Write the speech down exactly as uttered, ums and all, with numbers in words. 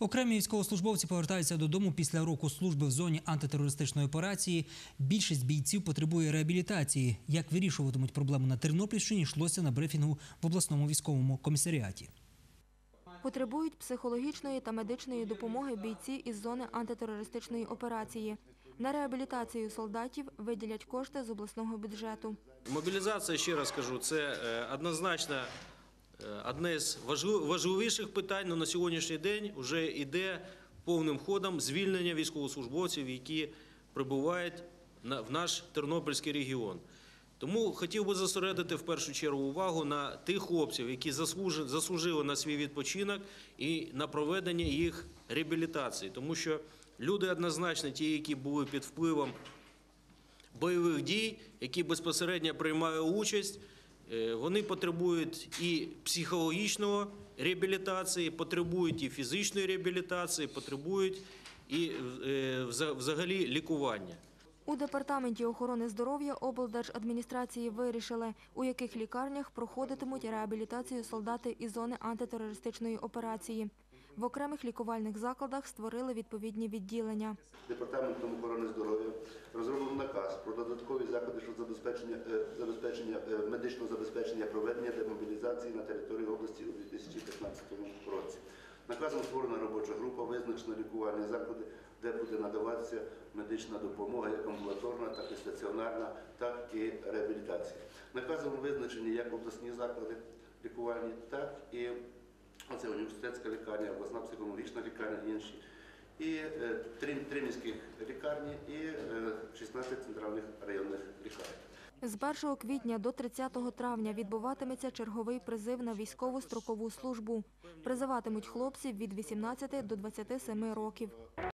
Окремі військовослужбовці повертаються додому після року служби в зоні антитерористичної операції. Більшість бійців потребує реабілітації. Як вирішуватимуть проблему на Тернопільщині, йшлося на брифінгу в обласному військовому комісаріаті. Потребують психологічної та медичної допомоги бійці із зони антитерористичної операції. На реабілітацію солдатів виділять кошти з обласного бюджету. Мобілізація, ще раз кажу, це однозначно одне з важливіших питань, але на сьогоднішній день вже йде повним ходом звільнення військовослужбовців, які прибувають в наш Тернопільський регіон. Тому хотів би зосередити в першу чергу увагу на тих хлопців, які заслужили на свій відпочинок і на проведення їх реабілітації. Тому що люди однозначно ті, які були під впливом бойових дій, які безпосередньо приймають участь, вони потребують і психологічної реабілітації, потребують і фізичної реабілітації, потребують і взагалі лікування. У Департаменті охорони здоров'я облдержадміністрації вирішили, у яких лікарнях проходитимуть реабілітацію солдати із зони антитерористичної операції. В окремих лікувальних закладах створили відповідні відділення. Департаментом охорони здоров'я розроблено наказ про додаткові заходи щодо забезпечення, забезпечення, медичного забезпечення проведення демобілізації на території області у дві тисячі п'ятнадцятому році. Наказом створена робоча група, визначено лікувальні заклади, де буде надаватися медична допомога, як амбулаторна, так і стаціонарна, так і реабілітація. Наказом визначені як обласні заклади лікувальні, так і оце університетська лікарня, обласна психологічна лікарня і інші. І три, три міських лікарні і шістнадцять центральних районних лікарень. З першого квітня до тридцятого травня відбуватиметься черговий призив на військову строкову службу. Призиватимуть хлопців від вісімнадцяти до двадцяти семи років.